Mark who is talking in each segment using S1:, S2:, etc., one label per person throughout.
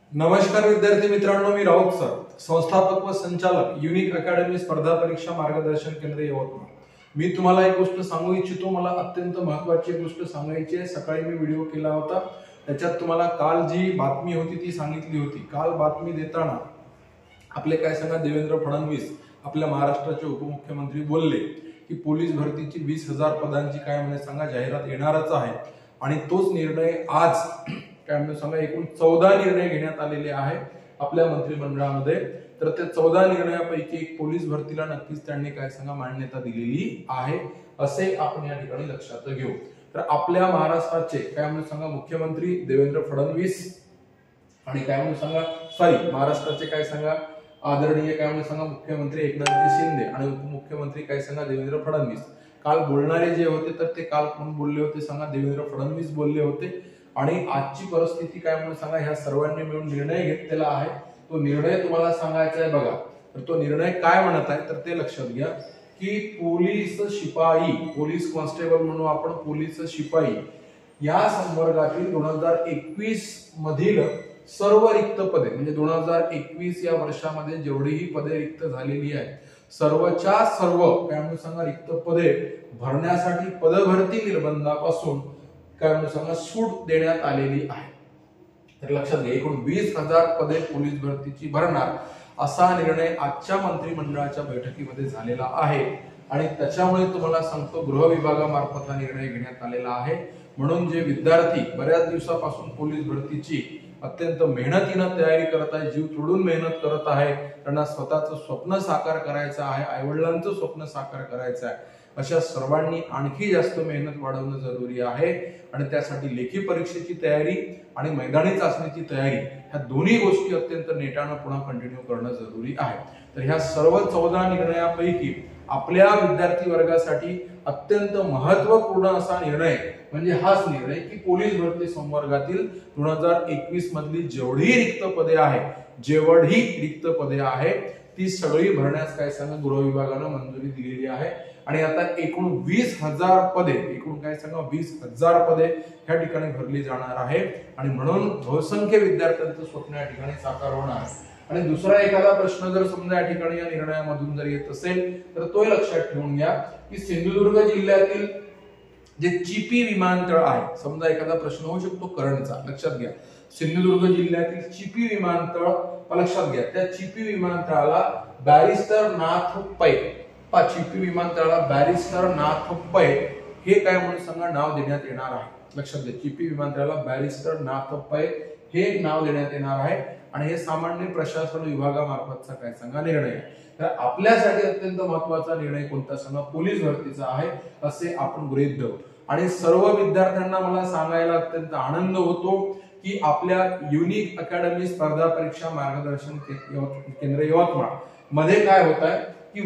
S1: नमस्कार विद्यार्थी मित्रांनो, मी राऊत सर, संस्थापक व संचालक युनिक अकॅडमी स्पर्धा परीक्षा मार्गदर्शन केंद्र यवतमाळ। मी तुम्हाला एक गोष्ट सांगू इच्छितो। मला अत्यंत महत्त्वाची गोष्ट सांगायची आहे। सकाळी मी व्हिडिओ केला होता, त्याच्यात तुम्हाला काल जी बातमी होती ती सांगितली होती। काल बातमी देताना आपले काय सांगा, देवेंद्र फडणवीस आपल्या महाराष्ट्राचे उपमुख्यमंत्री बोलले की पोलीस भरतीची 20,000 पदांची काय म्हणे सांगा जाहिरात येणारच आहे। आणि तोच निर्णय आज काय म्हणून सांगा, एकूण 14 निर्णय घेण्यात आलेले आहे आपल्या मंत्रिमंडळामध्ये। तर ते 14 निर्णयापैकी एक पोलीस भरतीला नक्कीच त्यांनी काय सांगा मान्यता दिलेली आहे, असे आपण या ठिकाणी लक्षात घेऊ। तर आपल्या महाराष्ट्राचे काय म्हणून सांगा मुख्यमंत्री देवेंद्र फडणवीस आणि काय म्हणून सांगा महाराष्ट्राचे काय सांगा आदरणीय काय म्हणून सांगा मुख्यमंत्री एकनाथ शिंदे आणि उपमुख्यमंत्री काय सांगा देवेंद्र फडणवीस काल बोलणारे जे होते, तर ते काल कोण बोलले होते सांगा, देवेंद्र फडणवीस बोलले होते। आणि आजची परिस्थिती काय म्हणून सांगा, ह्या सर्वांनी मिळून निर्णय घेतलेला आहे। तो निर्णय तुम्हाला सांगायचा आहे बघा। तर तो निर्णय काय म्हणत आहे तर ते लक्षात घ्या की पोलीस शिपाई, पोलीस कॉन्स्टेबल म्हणून आपण पोलीस शिपाई या संवर्गातील 2021 मधील सर्व रिक्त पदे, म्हणजे 2021 या वर्षामध्ये जेवढीही पदे रिक्त झालेली आहेत, सर्वच्या सर्व काय म्हणून सांगा रिक्त पदे भरण्यासाठी पदभरती निर्बंधापासून काय म्हणून सांगा सूट देण्यात आलेली आहे। तर लक्षात घ्या, एकूण 20,000 पदे पोलीस भरतीची भरणार असा निर्णय आजच्या मंत्रिमंडळाच्या बैठकीमध्ये झालेला आहे। आणि त्याच्यामुळे तुम्हाला सांगतो, गृह विभागामार्फत हा निर्णय घेण्यात आलेला आहे। म्हणून जे विद्यार्थी बऱ्याच दिवसापासून पोलीस भरतीची अत्यंत मेहनतीनं तयारी करत आहे, जीव तोडून मेहनत करत आहे, त्यांना स्वतःचं स्वप्न साकार करायचं आहे, आईवडिलांचं स्वप्न साकार करायचं आहे, अशा सर्वांनी आणखी जास्त मेहनत वाढवणं जरुरी आहे। आणि त्यासाठी लेखी परीक्षेची तयारी आणि मैदानी चाचणीची तयारी ह्या दोन्ही गोष्टी अत्यंत नेटानं पुन्हा कंटिन्यू करणं जरुरी आहे। तर ह्या सर्व 14 निर्णयापैकी आपल्या विद्यार्थी वर्गासाठी अत्यंत महत्त्वपूर्ण असा निर्णय म्हणजे हाच निर्णय की पोलीस भरती संवर्गातील 2021 मधली जेवढी रिक्त पदे आहे ती सगळी भरण्यास काय सांगा गृह विभागानं मंजुरी दिलेली आहे। आणि आता एकूण 20,000 पदे, एकूण काय सांगा 20,000 पदे ह्या ठिकाणी भरली जाणार आहे। आणि म्हणून बहुसंख्य विद्यार्थ्यांचं स्वप्न या ठिकाणी साकार होणार आहे। आणि दुसरा एखादा प्रश्न जर समजा या ठिकाणी या निर्णयामधून जर येत असेल तर तो लक्षात ठेवून घ्या की सिंधुदुर्ग जिल्ह्यातील जे चिपी विमानतळ आहे, समजा एखादा प्रश्न होऊ शकतो करंटचा, लक्षात घ्या सिंधुदुर्ग जिल्ह्यातील चिपी विमानतळ लक्षात घ्या, त्या चिपी विमानतळाला बॅरिस्टर नाथ पै, चिपी विमानतळाला बॅरिस्टर नाथ पै हे काय म्हणून सांगा नाव देण्यात येणार आहे। लक्षात घ्या, चिपी विमानतळाला बॅरिस्टर नाथ पै हे नाव देण्यात येणार आहे। आणि हे सामान्य प्रशासन विभागामार्फतचा काय सांगा निर्णय आहे। तर आपल्यासाठी अत्यंत महत्त्वाचा निर्णय कोणता सांगा, पोलीस भरतीचा आहे असे आपण गृहीत धरू। आणि सर्व विद्यार्थ्यांना मला सांगायला अत्यंत आनंद होतो की आपल्या युनिक अकॅडमी स्पर्धा परीक्षा मार्गदर्शन केंद्र यवतमाळ मध्ये काय होत आहे की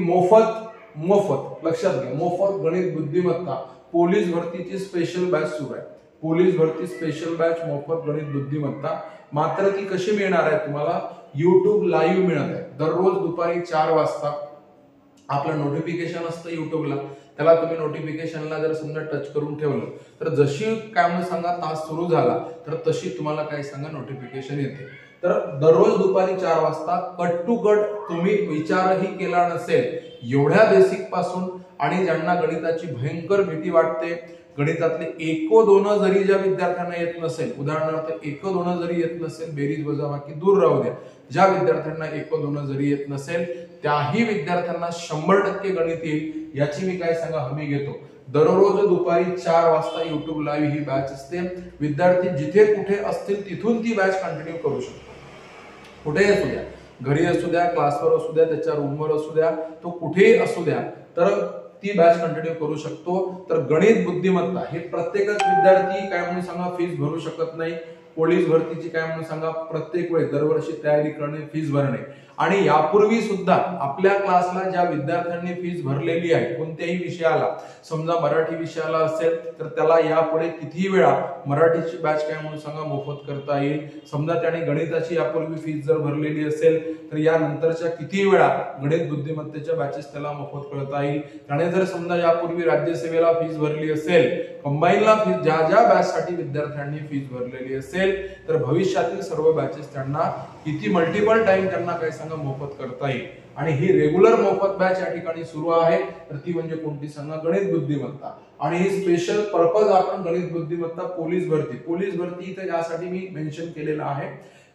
S1: मोफत लक्षात घ्या, मोफत गणित बुद्धिमत्ता पोलीस भरतीची स्पेशल बॅच सुरू आहे। पोलीस भरती स्पेशल बॅच मोफत गणित बुद्धिमत्ता, मात्र ती कशी मिळणार आहे तुम्हाला, YouTube लाईव्ह मिळत आहे। दररोज दुपारी 4 वाजता आपलं नोटिफिकेशन असतं YouTubeला, त्याला तुम्ही नोटिफिकेशनला जर समजा टच करून ठेवलं तर जशी काय म्हणून सांगा तास सुरू झाला तर तशी तुम्हाला काय सांगा नोटिफिकेशन येते। तर दररोज दुपारी 4 वाजता कट टू कट तुम्ही विचारही केला नसेल एवढ्या बेसिक पासून, आणि ज्यांना गणिताची भयंकर भीती वाटते, गणितातले एको दोन जरी ज्या विद्यार्थ्यांना येत नसेल, उदाहरणार्थ एको दोन जरी येत नसेल, बेरीज वजाबाकी दूर राहू द्या, ज्या विद्यार्थ्यांना एको दोन जरी येत नसेल त्याही विद्यार्थ्यांना 100% गणित येईल याची मी काय सांगा हमी घेतो। दररोज दुपारी 4 वाजता YouTube लाईव्ह ही बॅच असते। विद्यार्थी जिथे कुठे असतील तिथून ती बॅच कंटिन्यू करू शकतो, कुठेही असू द्या, घरी असू द्या, क्लासवर असू द्या, त्याच्या रूमवर असू द्या, तो कुठेही असू द्या, तर ती बॅच कंटिन्यू करू शकतो। तर गणित बुद्धिमत्ता हे प्रत्येकच विद्यार्थी काय म्हणून सांगा फीस भरू शकत नाही। पोलीस भरतीची काय म्हणून सांगा प्रत्येक वेळी दरवर्षी तयारी करणे, फीस भरणे आणि यापूर्वी सुद्धा आपल्या क्लासला ज्या विद्यार्थ्यांनी फीस भरलेली आहे कोणत्याही विषयाला, समजा मराठी विषयाला असेल तर त्याला यापुढे किती वेळा मराठीची बॅच काय म्हणून सांगा मोफत करता येईल. समजा त्याने गणिताची यापूर्वी फीस जर भरलेली असेल तर यानंतरच्या किती वेळा गणित बुद्धिमत्तेच्या बॅचेस त्याला मोफत करता येईल. त्याने जर समजा यापूर्वी राज्यसेवेला फीस भरली असेल, कंबाईनला फीस ज्या ज्या बॅच साठी विद्यार्थ्यांनी फीस भरलेली असेल तर भविष्यातील सर्व बॅचेस त्यांना किती मल्टिपल टाइम त्यांना काय सांगा मोफत करता येईल. आणि ही रेग्युलर मोफत बॅच या ठिकाणी सुरू आहे तर ती म्हणजे कोणती सांगा, गणित बुद्धिमत्ता. आणि ही स्पेशल पर्पज आपण गणित बुद्धिमत्ता पोलीस भरती इथे यासाठी मी मेन्शन केलेलं आहे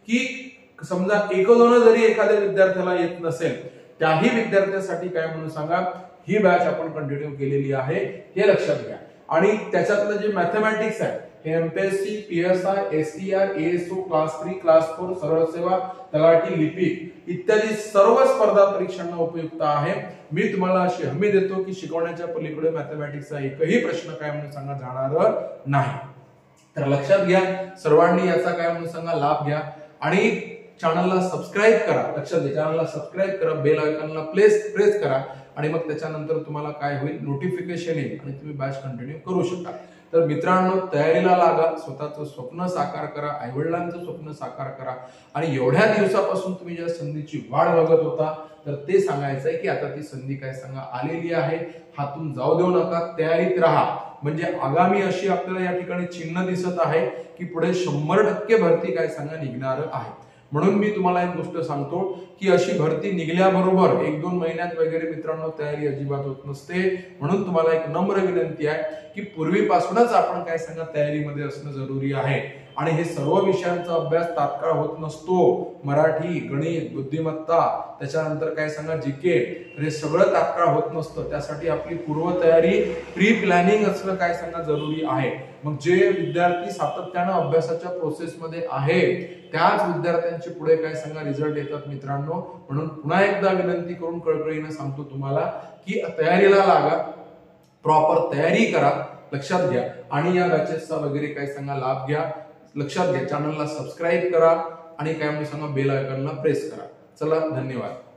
S1: की समजा एक दोन जरी एखाद्या विद्यार्थ्याला येत नसेल त्याही विद्यार्थ्यासाठी काय म्हणून सांगा ही बॅच आपण कंटिन्यू केलेली आहे, हे लक्षात घ्या. आणि त्याच्यातलं जे मॅथमॅटिक्स आहे हे MPSC, PSI, STR, ASO, class 3, class 4, सरळ सेवा, तलाठी, लिपिक इत्यादी सर्व स्पर्धा परीक्षांना उपयुक्त आहे. मी तुम्हाला अशी हमी देतो की शिकवण्याच्या पलीकडे मॅथमॅटिक्सचा एकही प्रश्न काय म्हणून सांगा जाणार नाही. तर लक्षात घ्या, सर्वांनी याचा काय म्हणून सांगा लाभ घ्या आणि चॅनलला सबस्क्राईब करा. लक्षात घ्या, चॅनलला सबस्क्राईब करा, बेल आयकॉनला प्रेस करा आणि मग त्याच्यानंतर तुम्हाला काय होईल, नोटिफिकेशन येईल आणि तुम्ही बॅच कंटिन्यू करू शकता. तर मित्रांनो, तयारीला लागा, स्वतःचं स्वप्न साकार करा, आईवडिलांचं स्वप्न साकार करा. आणि एवढ्या दिवसापासून तुम्ही ज्या संधीची वाट बघत होता तर ते सांगायचंय की आता ती संधी काय सांगा आलेली आहे. हातून जाऊ देऊ नका, तयारीत राहा. म्हणजे आगामी अशी आपल्याला या ठिकाणी चिन्ह दिसत आहे की पुढे 100% भरती काय सांगा निघणार आहे. म्हणून मी तुम्हाला एक गोष्ट सांगतो की अशी भरती निघल्याबरोबर 1-2 महिन्यात वगैरे मित्रांनो तयारी अजिबात होत नसते. म्हणून तुम्हाला एक नम्र विनंती आहे की पूर्वीपासूनच आपण काय सांगा तयारीमध्ये असणं जरुरी आहे. आणि हे सर्व विषयांचा अभ्यास तात्काळ होत नसतो. मराठी, गणित, बुद्धिमत्ता, त्याच्यानंतर काय सांगा जीके, हे सगळं तात्काळ होत नसतं. त्यासाठी आपली पूर्वतयारी, प्री प्लॅनिंग असणं काय सांगा जरुरी आहे. मग जे विद्यार्थी सातत्यानं अभ्यासाच्या प्रोसेसमध्ये आहे त्याच विद्यार्थ्यांचे पुढे काय सांगा रिझल्ट येतात मित्रांनो. म्हणून पुन्हा एकदा विनंती करून कळकळीनं सांगतो तुम्हाला की तयारीला लागा, प्रॉपर तयारी करा. लक्षात घ्या आणि या बॅचेसचा वगैरे काय सांगा लाभ घ्या. लक्षात घ्या, चॅनलला सबस्क्राईब करा आणि काय म्हणून सांगा बेल आयकॉनला प्रेस करा. चला, धन्यवाद.